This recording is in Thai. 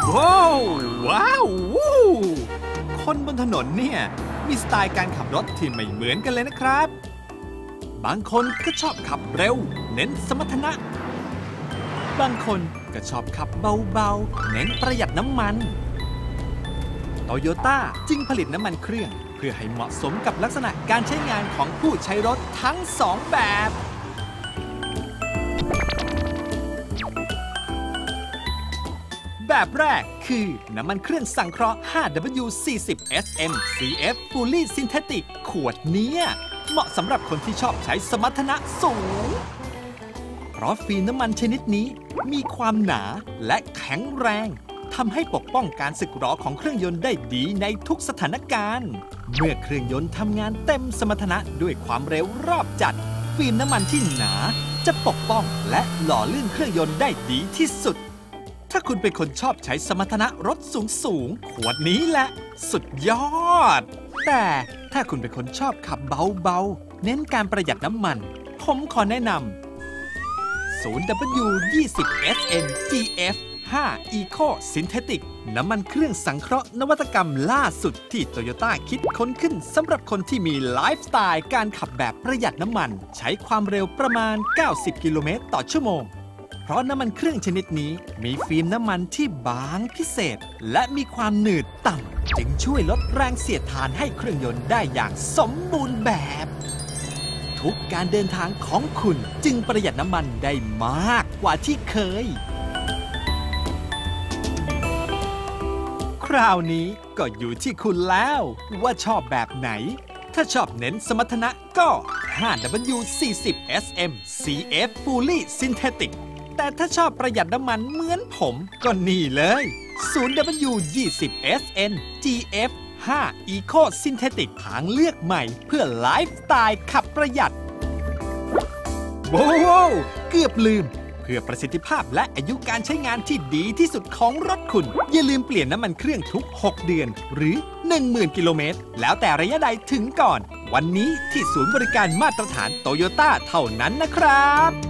ว้าวว้าววู้คนบนถนนเนี่ยมีสไตล์การขับรถที่ไม่เหมือนกันเลยนะครับบางคนก็ชอบขับเร็วเน้นสมรรถนะบางคนก็ชอบขับเบาๆเน้นประหยัดน้ำมันโตโยต้าจึงผลิตน้ำมันเครื่องเพื่อให้เหมาะสมกับลักษณะการใช้งานของผู้ใช้รถทั้งสองแบบแบบแรกคือน้ำมันเครื่องสังเคราะห์ 5W40SM CF Fully Synthetic ขวดนี้เหมาะสำหรับคนที่ชอบใช้สมรรถนะสูงเพราะฟิล์มน้ำมันชนิดนี้มีความหนาและแข็งแรงทำให้ปกป้องการสึกหรอของเครื่องยนต์ได้ดีในทุกสถานการณ์เมื่อเครื่องยนต์ทำงานเต็มสมรรถนะด้วยความเร็วรอบจัดฟิล์มน้ำมันที่หนาจะปกป้องและหล่อลื่นเครื่องยนต์ได้ดีที่สุดถ้าคุณเป็นคนชอบใช้สมรรถนะรถสูงขวดนี้แหละสุดยอดแต่ถ้าคุณเป็นคนชอบขับเบาๆเน้นการประหยัดน้ำมันผมขอแนะนำ 0W20SN GF 5 Eco Synthetic น้ำมันเครื่องสังเคราะห์นวัตกรรมล่าสุดที่โตโยต้าคิดค้นขึ้นสำหรับคนที่มีไลฟ์สไตล์การขับแบบประหยัดน้ำมันใช้ความเร็วประมาณ 90 กิโลเมตรต่อชั่วโมงเพราะน้ำมันเครื่องชนิดนี้มีฟิล์มน้ำมันที่บางพิเศษและมีความหนืดต่ำจึงช่วยลดแรงเสียดทานให้เครื่องยนต์ได้อย่างสมบูรณ์แบบทุกการเดินทางของคุณจึงประหยัดน้ำมันได้มากกว่าที่เคยคราวนี้ก็อยู่ที่คุณแล้วว่าชอบแบบไหนถ้าชอบเน้นสมรรถนะก็ 5W40SM CF Fully Synthetic แต่ถ้าชอบประหยัดน้ำมันเหมือนผมก็นี่เลย 0W20SN GF 5 Eco Synthetic ทางเลือกใหม่เพื่อไลฟ์สไตล์ขับประหยัดว้าวเกือบลืมเพื่อประสิทธิภาพและอายุการใช้งานที่ดีที่สุดของรถคุณอย่าลืมเปลี่ยนน้ำมันเครื่องทุก 6 เดือนหรือ 10,000 กิโลเมตรแล้วแต่ระยะใดถึงก่อนวันนี้ที่ศูนย์บริการมาตรฐานโตโยต้าเท่านั้นนะครับ